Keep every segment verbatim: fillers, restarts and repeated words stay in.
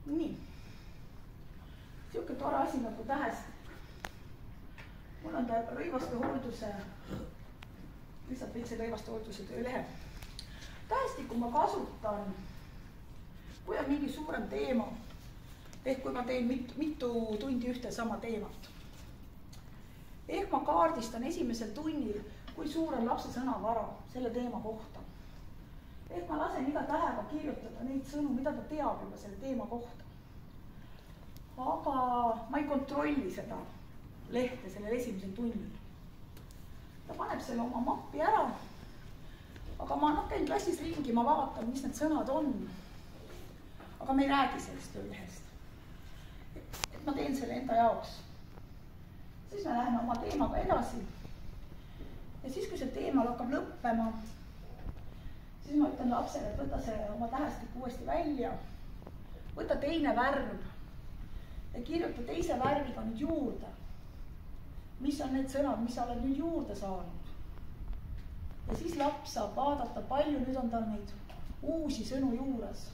nii. Siuke tore asi nagu tähest. Mul on ta rõivaste hoolduse, lihtsalt veitse rõivaste hoolduse töölehe. Tähestikku ma kasutan, kui on mingi suurem teema, ehk kui ma teen mitu, mitu tundi ühte sama teemat. Ehk ma kaardistan esimesel tunnil, kui suur on lapse sõnavara selle teema kohta. Ehk ma lasen iga tähega kirjutada neid sõnu, mida ta teab juba selle teema kohta. Aga ma ei kontrolli seda lehte sellel esimesel tunnil. Ta paneb selle oma mappi ära, aga ma noh, käin klassis ringi, ma vaatan, mis need sõnad on. Aga me ei räägi sellest töölehest. Et, et ma teen selle enda jaoks. Siis me läheme oma teemaga edasi. Ja siis, kui see teema hakkab lõppema, siis ma ütlen lapsele, et võta see oma tähestik uuesti välja, võta teine värv ja kirjuta teise värviga nüüd juurde. Mis on need sõnad, mis sa oled nüüd juurde saanud. Ja siis laps saab vaadata, palju nüüd on tal neid uusi sõnu juures.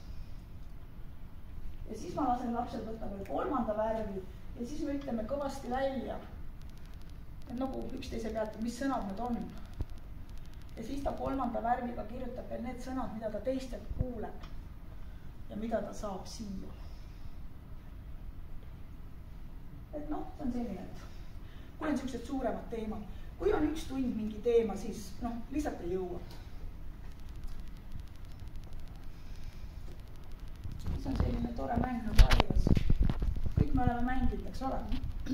Ja siis ma lasen lapsel võtta veel kolmanda värvi ja siis me ütleme kõvasti välja. Et nagu üksteise pealt, mis sõnad need on. Ja siis ta kolmanda värviga kirjutab veel need sõnad, mida ta teistelt kuuleb ja mida ta saab siia. Et noh, see on selline, et kui on sellised suuremad teemad, kui on üks tund mingi teema, siis noh, lihtsalt ei jõua. See on selline tore mäng nagu Alias. Kõik me oleme mänginud, eks ole.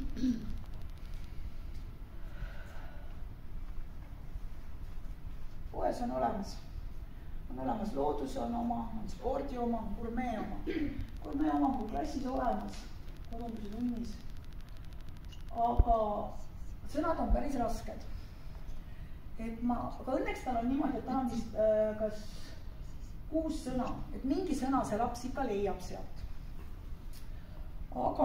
Poes on olemas. On olemas loodus on oma, on spordi oma, on gurmee oma. Gurmee oma on klassis olemas, kodunduse tunnis. Aga sõnad on päris rasked. Et ma, aga õnneks tal on niimoodi, et ta on vist äh, kas kuus sõna, et mingi sõna see laps ikka leiab sealt. Aga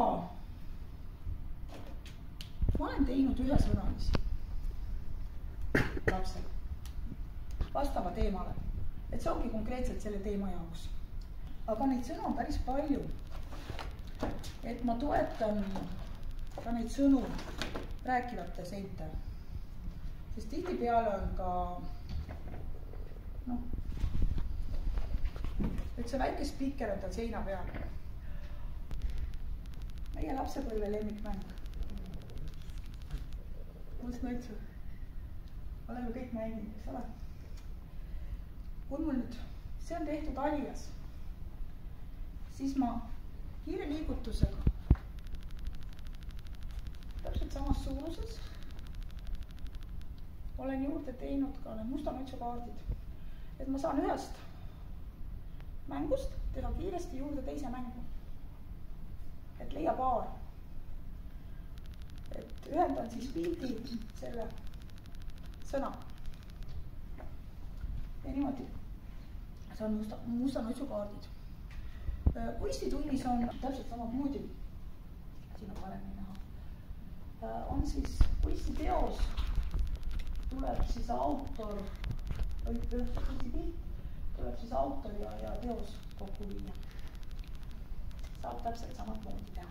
ma olen teinud ühe sõnalisi lapsel vastava teemale, et see ongi konkreetselt selle teema jaoks. Aga neid sõnu on päris palju, et ma toetan ka neid sõnu rääkivate seinte. Sest tihtipeale on ka noh, et see väike spikker on tal seina peal. Meie lapsepõlve lemmikmäng. Kus ma ütlen? Oleme kõik mänginud, eks ole? Kui mul nüüd see on tehtud Alias, siis ma kiire liigutusega täpselt samas suuruses olen juurde teinud ka need musta nutsu kaardid, et ma saan ühest mängust teha kiiresti juurde teise mängu, et leia paar, et ühendan siis pildi selle sõna ja niimoodi see on musta, musta nutsu kaardid. Kunstitunnis on täpselt samad moodi, siin on paremini näha. On siis kunstiteos, tuleb siis autor, kunstipilt, tuleb siis autor ja, ja teos kokku viia. Saab täpselt samad moodi teha.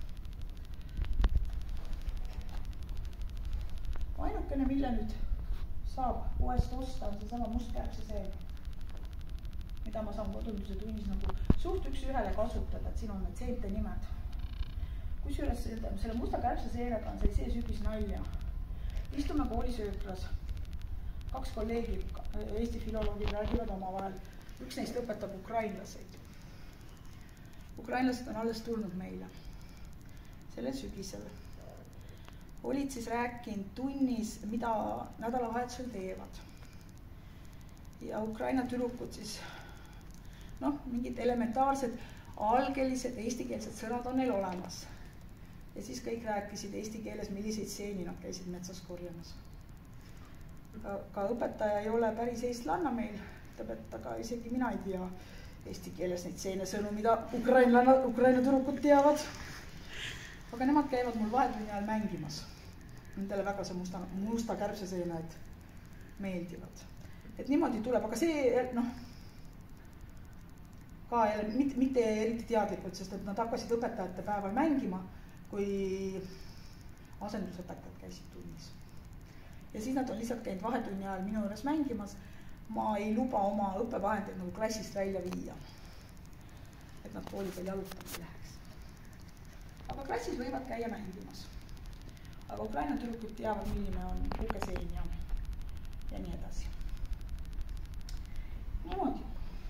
Ainukene, mille nüüd saab poest osta, on see sama mustkärbseseen, mida ma saan kodunduse tunnis nagu suht üks ühele kasutada, et siin on need seente nimed. Kusjuures selle musta kärbseseerega on see see sügis nalja. Istume koolisööklas. Kaks kolleegi, Eesti filoloogid räägivad omavahel. Üks neist õpetab ukrainlaseid. Ukrainlased on alles tulnud meile sellel sügisel. Olid siis rääkinud tunnis, mida nädalavahetusel teevad. Ja Ukraina tüdrukud siis, noh, mingid elementaarsed, algelised, eestikeelsed sõnad on neil olemas. Ja siis kõik rääkisid eesti keeles, milliseid seeni nad käisid metsas korjamas. Ka, ka õpetaja ei ole päris eestlanna meil, ütleb, et aga isegi mina ei tea eesti keeles neid seene sõnu, mida Ukraina, Ukraina tüdrukud teavad. Aga nemad käivad mul vahetunni ajal mängimas. Nendele väga see musta, musta kärbseseened meeldivad. Et niimoodi tuleb, aga see, noh, ka jälle mitte, mitte eriti teadlikult, sest et nad hakkasid õpetajate päeval mängima, kui asendusõpetajad käisid tunnis. Ja siis nad on lihtsalt käinud vahetunni ajal minu juures mängimas. Ma ei luba oma õppevahendeid nagu klassist välja viia, et nad kooli peal jalutama ei läheks. Aga klassis võivad käia mängimas. Aga Ukraina tüdrukud teavad, milline on ukeseen ja, ja nii edasi. Niimoodi.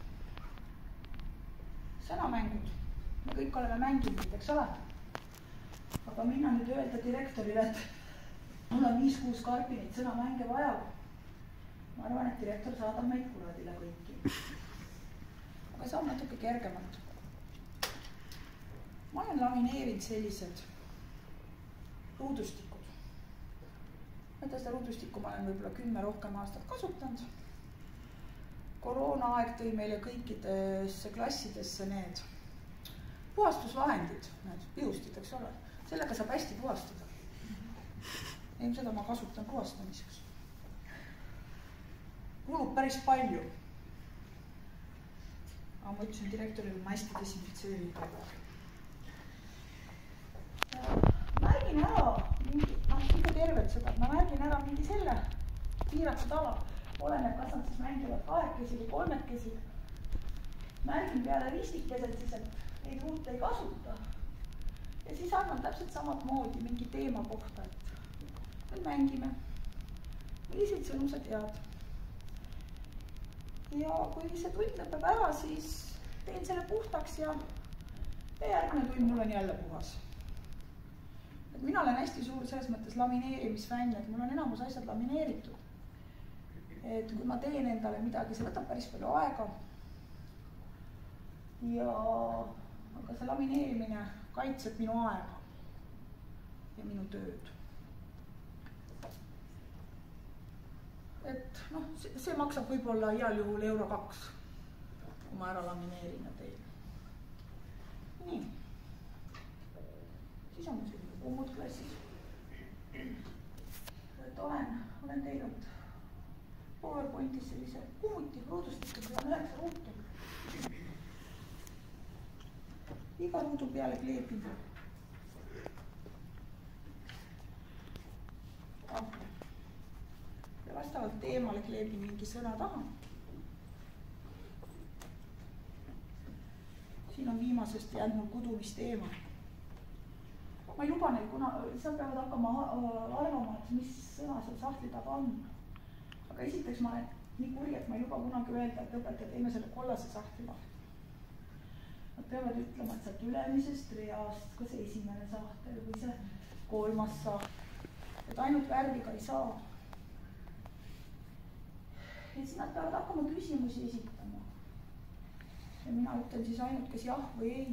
Sõnamängud. Me kõik oleme mänginud, eks ole? Aga minna nüüd öelda direktorile, et mul on viis-kuus karpinit sõnamänge vaja. Ma arvan, et direktor saadab meid kuradile kõiki. Aga see on natuke kergemalt. Ma olen lamineerinud sellised ruudustikud. Mõte seda ruudustikku ma olen võib-olla kümme rohkem aastat kasutanud. Koroona aeg tõi meile kõikidesse klassidesse need puhastusvahendid, need pihustid, eks ole. Sellega saab hästi puhastada. Ja seda ma kasutan puhastamiseks. Kulub päris palju. Aga ma ütlesin direktorile, ma hästi desinfitseerin. Märgin ära mingi, noh, ikka tervet seda, ma märgin ära mingi selle piiratud ala. Oleneb, kas nad siis mängivad kahekesi või kolmekesi. Märgin peale ristikesed siis, et neid ruute ei kasuta. Ja siis annan täpselt samad moodi mingi teema kohta, et me mängime. Milliseid sõnu sa tead? Ja kui see tund lõpeb ära, siis teen selle puhtaks ja järgmine tund mul on jälle puhas. Et mina olen hästi suur selles mõttes lamineerimisfänn, et mul on enamus asjad lamineeritud. Et kui ma teen endale midagi, see võtab päris palju aega. Ja aga see lamineerimine kaitseb minu aega ja minu tööd. Et noh, see, see maksab võib-olla heal juhul euro kaks, kui ma ära lamineerin ja teen. Nii. Siis on selline kummud klassis. Et olen, olen teinud PowerPointis sellise kummuti ruudustikud, on üheksa ruutu. Iga ruudu peale kleebin. Ja vastavalt teemale kleebin mingi sõna taha. Siin on viimasest jäänud mul kudumisteema. Ma ei luba neil, kuna seal peavad hakkama arvama, et mis sõna seal sahtli taga on. Aga esiteks ma olen nii kuri, et ma ei luba kunagi öelda, et õpetaja teeme selle kollase sahtli vahel. Nad peavad ütlema, et sealt ülemisest reast, kas esimene sahtel või see kolmas saht. Et ainult värviga ei saa. Ja siis nad peavad hakkama küsimusi esitama. Ja mina ütlen siis ainult, kas jah või ei.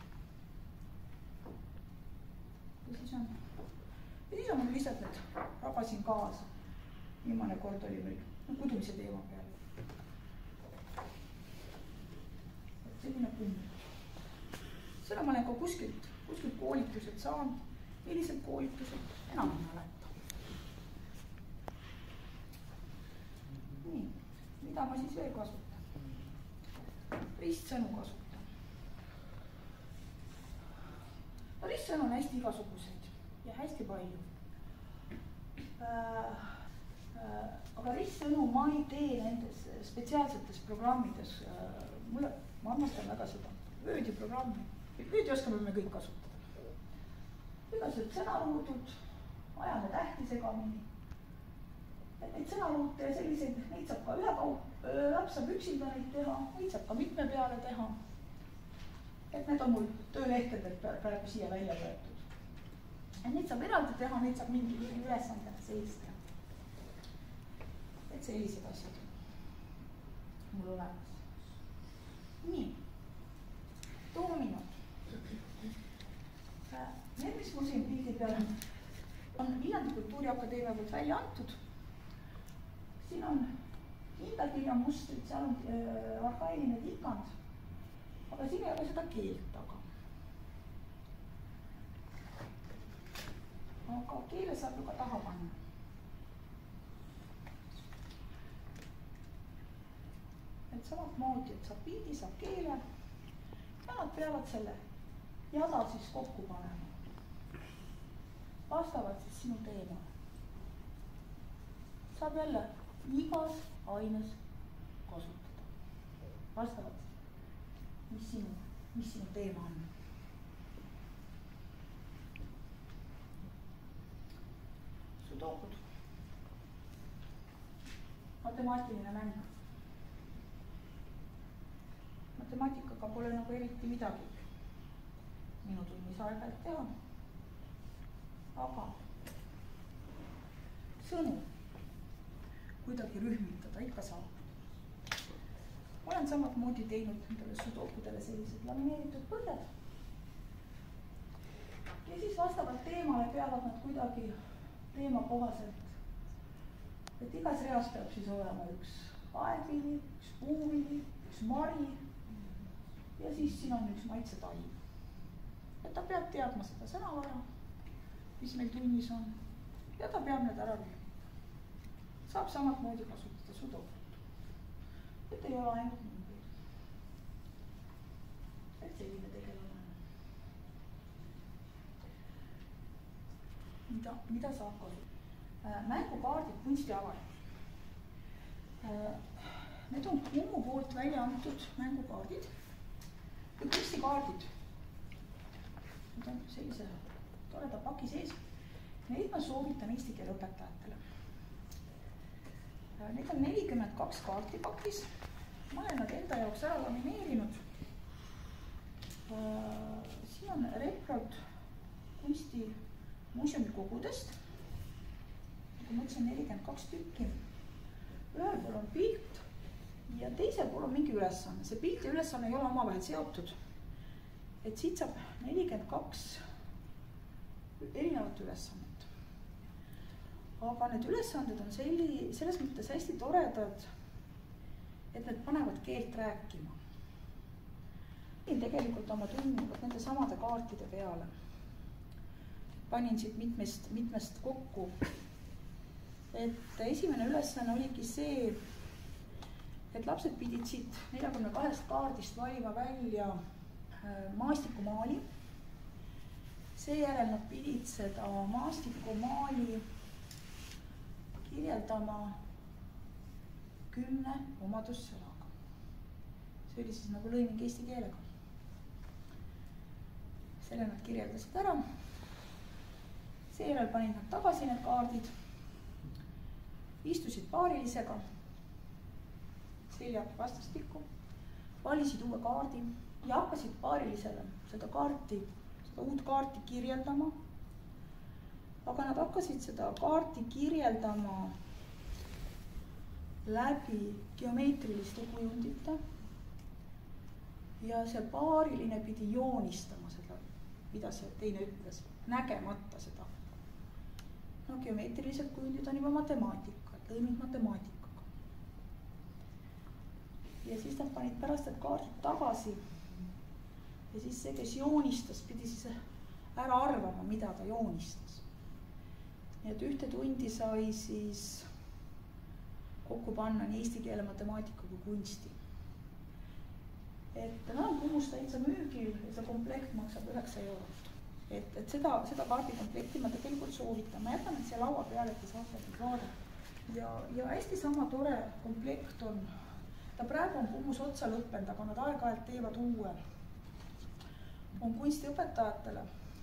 Ja siis on, ja siis on mul lihtsalt need rabasin kaasa. Viimane kord oli meil no, kudumise teema peale. Et selline kumm. Seda ma olen ka kuskilt, kuskilt koolitused saan. Millised koolitused? Enam ei mäleta. Nii, mida ma siis veel kasutan? Ristsõnu kasutan. No, ristsõnu on hästi igasuguseid ja hästi palju. Äh, äh, aga ristsõnu ma ei tee nendes spetsiaalsetes programmides. Äh, mulle, ma armastan väga seda Wordi programmi. Wordi oskame me kõik kasutada. Igasugused sõnaruudud, ajame tähti segamini. Et neid sõnaruute ja selliseid, neid saab ka ühe kaup, laps saab üksinda neid teha, neid saab ka mitme peale teha. Et need on mul töölehtedelt praegu siia välja võetud. Et neid saab eraldi teha, neid saab mingi ülesandena sees teha. Et sellised asjad mul olemas. Nii. Doominod. Need, mis mul siin pildi peal on, on Viljandi Kultuuriakadeemia poolt välja antud. Siin on hindakirja mustrid, seal on äh, arhailine tikand, aga siin ei ole seda keelt taga. Aga keele saab ju ka taha panna. Et samat moodi, et saab pildi, saab keele nemad peavad selle jada siis kokku panema. Vastavalt siis sinu teemale. Saab jälle igas aines kasutada. Vastavalt, mis sinu, mis sinu teema on. Sudokud. Matemaatiline mäng. Matemaatikaga pole nagu eriti midagi minu tunnis aeg-ajalt teha. Aga sõnu kuidagi rühmitada ikka saab. Olen samat moodi teinud nendele sudokudele sellised lamineeritud põhjad. Ja siis vastavalt teemale peavad nad kuidagi teema kohaselt, et igas reas peab siis olema üks aedvili, üks puuvili, üks mari ja siis siin on üks maitsetaim. Et ta peab teadma seda sõnavara, mis meil tunnis on ja ta peab need ära rühmida. Saab samat moodi kasutada sudokut. Et ei ole ainult numbrid. Et selline tegelane. Mida, mida saab kasutada? Mängukaardid kunstiavalikus. Need on Kumu poolt välja antud mängukaardid või kunstikaardid. Need on sellise toreda paki sees. Neid ma soovitan eesti keele õpetajatele. Neid on nelikümmend kaks kaarti pakis. Ma olen nad enda jaoks ära lamineerinud. Siin on reprod kunsti muuseumi kogudest. Kui ma ütlesin nelikümmend kaks tükki. Ühel pool on pilt ja teisel pool on mingi ülesanne. See pilt ja ülesanne ei ole omavahel seotud. Et siit saab nelikümmend kaks erinevat ülesannet. Aga need ülesanded on selli, selles mõttes hästi toredad, et need panevad keelt rääkima. Tegelikult oma tunnivad nende samade kaartide peale. Panin siit mitmest, mitmest kokku. Et esimene ülesanne oligi see, et lapsed pidid siit neljakümne kahest kaardist valima välja maastikumaali. Seejärel nad pidid seda maastikumaali kirjeldama kümne omadussõnaga. See oli siis nagu lõiming eesti keelega. Selle nad kirjeldasid ära. Seejärel panid nad tagasi need kaardid. Istusid paarilisega. Seljad vastastikku. Valisid uue kaardi ja hakkasid paarilisele seda kaarti, seda uut kaarti kirjeldama. Aga nad hakkasid seda kaarti kirjeldama läbi geomeetriliste kujundite. Ja see paariline pidi joonistama seda, mida see teine ütles, nägemata seda. No geomeetrilised kujundid on juba matemaatika, lõimid matemaatikaga. Ja siis nad panid pärast need kaardid tagasi. Ja siis see, kes joonistas, pidi siis ära arvama, mida ta joonistas. Nii et ühte tundi sai siis kokku panna nii eesti keele matemaatika kui kunsti. Et nad on Kumus täitsa müügil ja see komplekt maksab üheksa eurot. Et, et seda, seda kaardikomplekti ma tegelikult soovitan. Ma jätan et siia laua peale, et te saate nüüd vaadata. Ja, ja hästi sama tore komplekt on. Ta praegu on Kumus otsa lõppenud, aga nad aeg-ajalt teevad uue. On kunstiõpetajatele.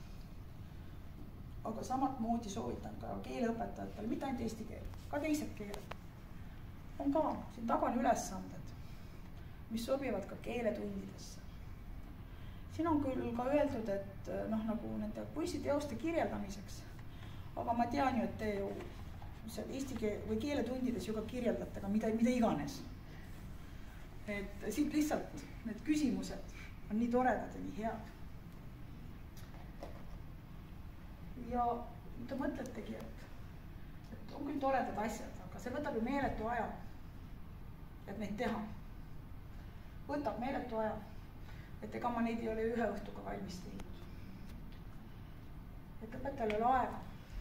Aga samat moodi soovitan ka keeleõpetajatele, mitte ainult eesti keel, ka teised keeled. On ka, siin taga on ülesanded, mis sobivad ka keeletundidesse. Siin on küll ka öeldud, et noh, nagu nende kunstiteoste kirjeldamiseks, aga ma tean ju, et te ju eesti keel või keeletundides ju ka kirjeldate ka mida, mida iganes. Et siit lihtsalt need küsimused on nii toredad ja nii head. Ja te mõtletegi, et, et on küll toredad asjad, aga see võtab ju meeletu aja, et neid teha. Võtab meeletu aja, et ega ma neid ei ole ühe õhtuga valmis teinud. Et õpetajal ei ole aega.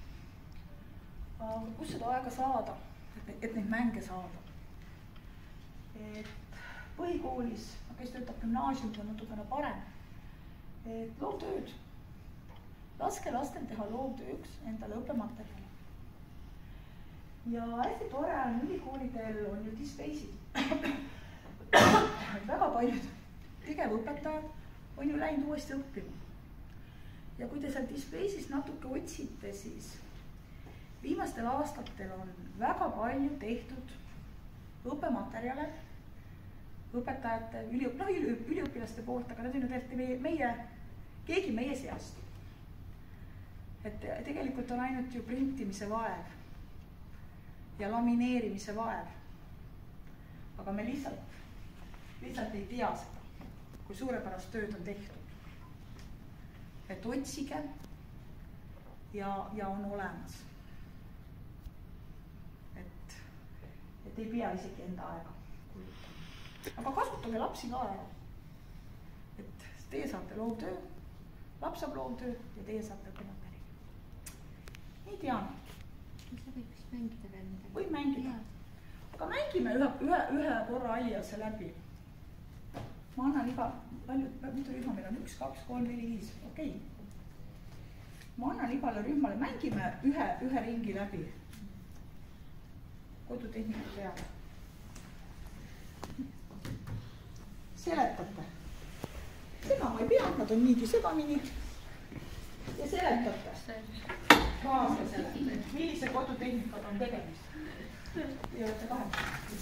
Aga kus seda aega saada, et, et neid mänge saada? Et põhikoolis, kes töötab gümnaasiumis, on natukene parem. et loovtööd, laske lastel teha loovtööks endale õppematerjali. ja hästi tore on, ülikoolidel on ju Dispace'id. väga paljud tegevõpetajad on ju läinud uuesti õppima. ja kui te seal Dispace'is natuke otsite, siis viimastel aastatel on väga palju tehtud õppematerjale õpetajate, üliõp-, no, üliõpilaste poolt, aga need on ju tegelikult meie, meie, keegi meie seast. et tegelikult on ainult ju printimise vaev ja lamineerimise vaev. aga me lihtsalt, lihtsalt ei tea seda, kui suurepärast tööd on tehtud. et otsige ja, ja on olemas. et, et ei pea isegi enda aega kulutama. aga kasutage lapsi ka ära. et teie saate loovtöö, laps saab loovtöö ja teie saate õppematerjali. nii tean. sa võid vist mängida veel midagi? võib mängida. aga mängime ühe, ühe, ühe korra aliase läbi. ma annan iga, palju, mitu rühma meil on, üks, kaks, kolm, neli, viis, okei okay.. ma annan igale rühmale, mängime ühe, ühe ringi läbi. kodutehnika peale. seletate. segama ei pea, nad on niigi segamini. ja seletate. kaasa seletate, millise kodutehnikad on tegemist. Te olete kaheksa.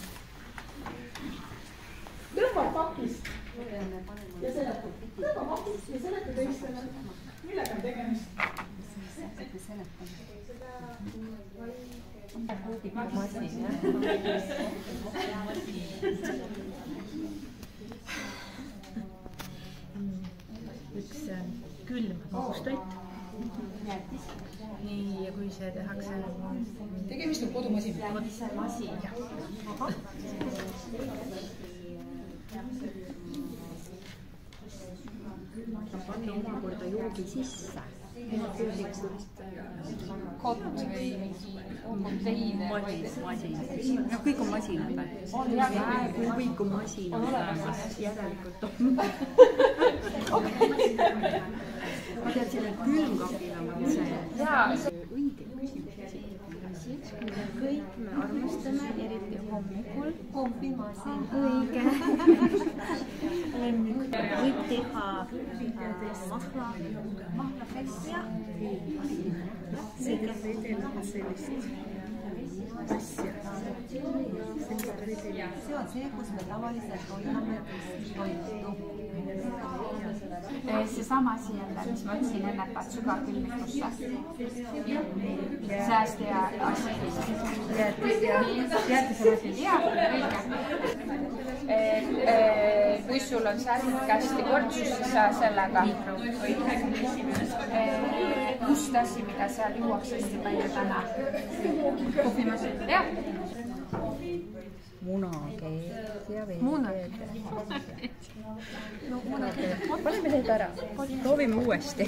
tõmbab pakist ja seletab. tõmbab pakist ja seletab teistele. millega on tegemist? masin, jah. üks külm magustoit. nii, ja kui see tehakse tegemist on kodumasinaga. masin, jah. pange omakorda joogi sisse. kott või konteiner. masin, no kõik on masinad. kui kõik on masinad, järelikult on. ma teadsin, et külmkapil on see õige küsimus. kõik me armastame, eriti hommikul, kohvimasin. õige. võib teha mahla, mahlapesja. see on see, kus me tavaliselt hoiame toitu. seesama asi jälle, mis ma ütlesin enne, et sügavkülmikusse. sääst ja asi. jah, õige. kui sul on särk hästi kortsus, siis sa sellega must asi, mida seal juuakse hästi palju täna. kohvimasin. jah. munakeed ja veekeed. no munakeed. paneme need ära. proovime uuesti.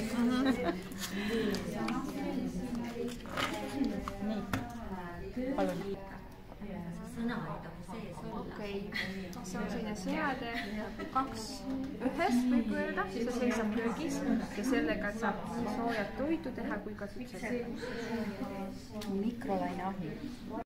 nii, palun. sõna aitab sees olla. okei, see on selline seade, kaks ühes võib öelda, see seisab köögis ja sellega saab soojat toitu teha kui ka mikroaineahi.